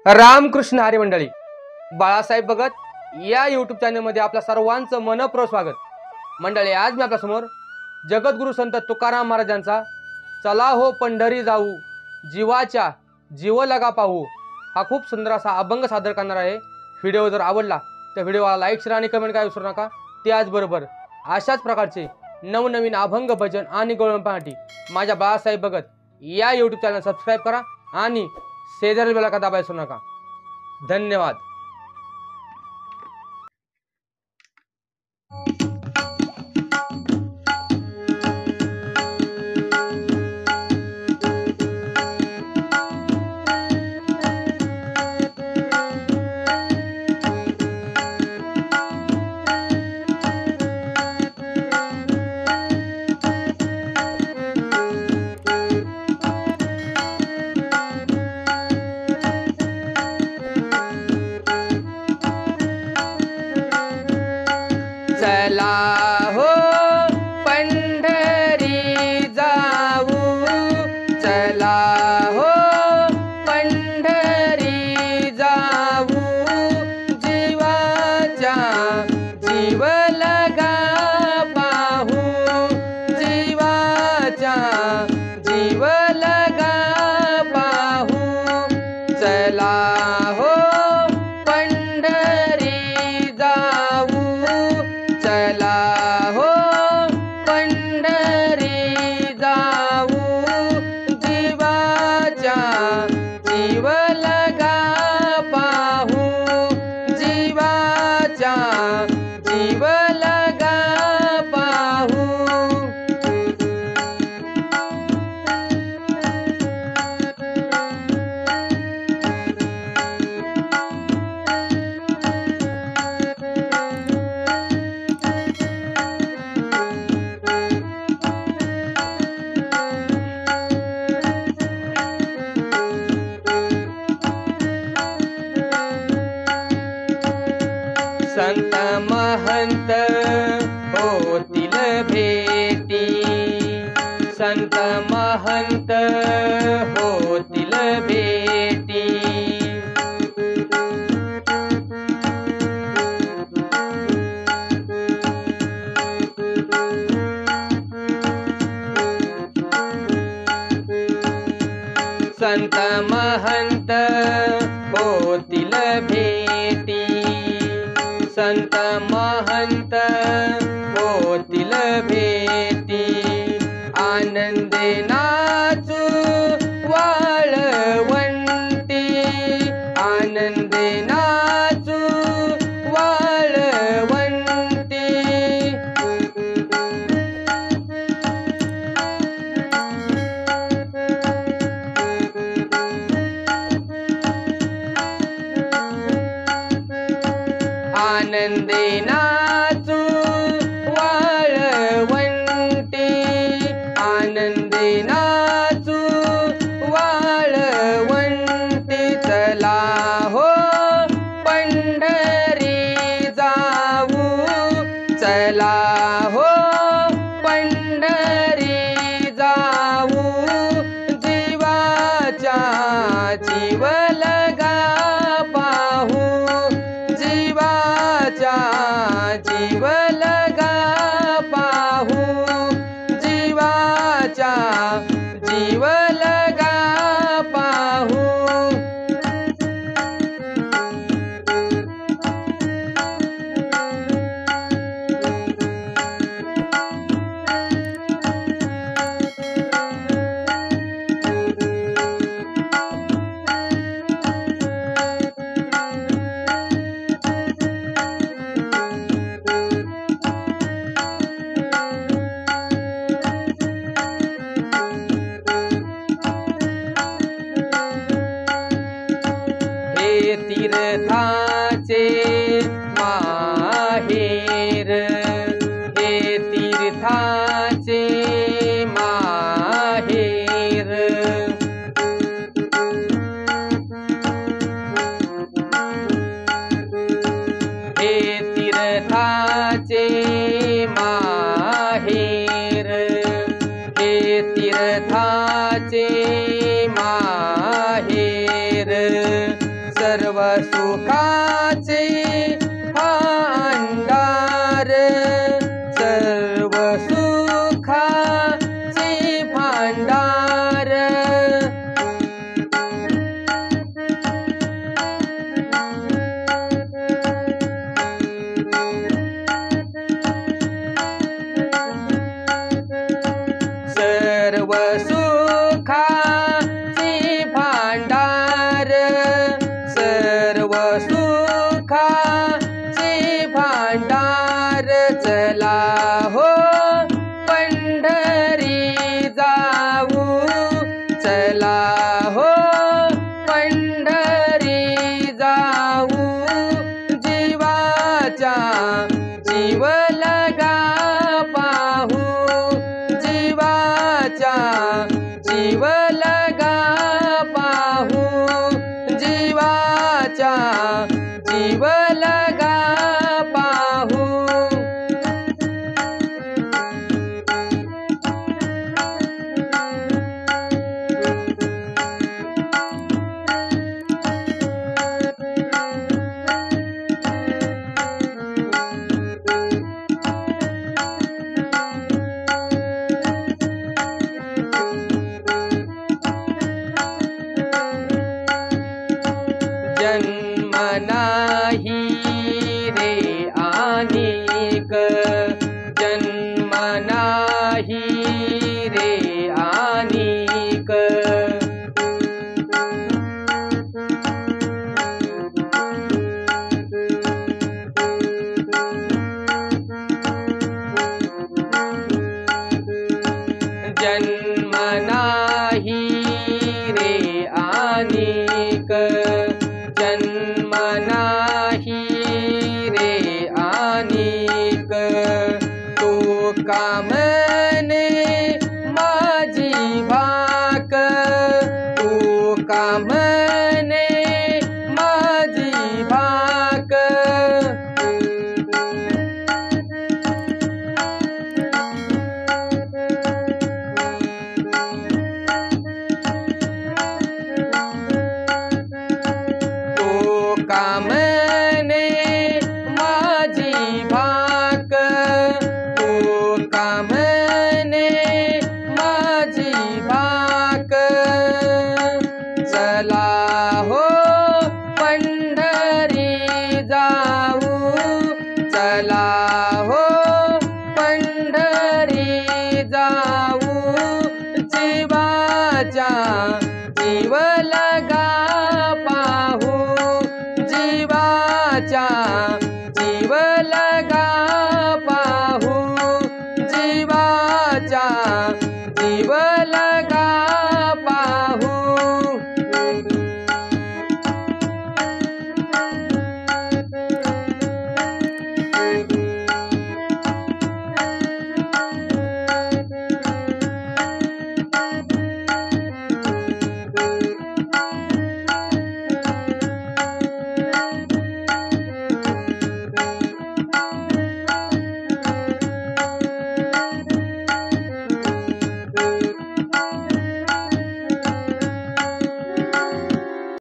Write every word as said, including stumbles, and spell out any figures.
रामकृष्ण हरी मंडळी, बाळासाहेब भगत या यूट्यूब चॅनलमध्ये आपल्या सर्वांचं मनपूर्वक स्वागत. मंडळी, आज मी आपल्या समोर जगद्गुरु संत तुकाराम महाराजांचा चला हो पंढरी जाऊ जीवाच्या जीव लगा पाहू हा खूप सुंदर असा अभंग सादर करणार आहे. व्हिडिओ जर आवडला तर व्हिडिओला लाईक शेअर आणि कमेंट करायला विसरू नका. त्याचबरोबर अशाच प्रकारचे नवनवीन अभंग भजन आणि गवळण पाहण्यासाठी माझ्या बाळासाहेब भगत या यूट्यूब चॅनल सबस्क्राईब करा आणि शेजारी बेल आयकॉन दाबायला विसरू नका. धन्यवाद. चला हो पंढरी जाऊ, चला हो पंढरी जाऊ जीवाच्या जीव लगा पाहू, जीवाच्या जीव लगा पाहू. चला हो पंढरी जाऊ, चला हो पंढरी जाऊ जीवाच्या जीव लगा पाहू, जीवाच्या जीव लगा पाहू. संत महंत होतील भेटी, संत महंत होतील भेटी. संत महंत होतील भेटी, संत महंत होतील भेटी. आनंदे नाचू वाळवंटी, आनंदे नाचू वाळवंटी. आनंदे नाचू वाळवंटी, आनंदे नाचू वाळवंटी. चला हो पंढरी जाऊ, चला हो पंढरी जाऊ जीवाच्या जीव लगा पाहू, जीवाच्या जीव लगा पाहू, जीवाच्या जीव लगा पाहू. हे तीर्थाचे माहेर, हे तीर्थाचे माहेर. हे तीर्थाचे माहेर, हे तीर्थाचे माहेर. चला हो पंढरी जाऊ, चला हो पंढरी जाऊ, जीवाचा जीव लगा पाहू, जीवाचा जीव लगा पाहू, जीवाचा जीव लगा पाहू। जन्म नाही रे अनेक, जन्म नाही रे अनेक, जन्म नाही रे अनेक, जन्म नाही रे अनेक, तू का म्हणे माझी भाक, तू का म्हणे माझी भाक, का म्हणे माझी भाक, तू का म्हणे माझी भाक, चला हो पंढरी जाऊ, चला हो पंढरी जाऊ, जीवाचा जीव लगा पाहू, जीवाचा जीव लगा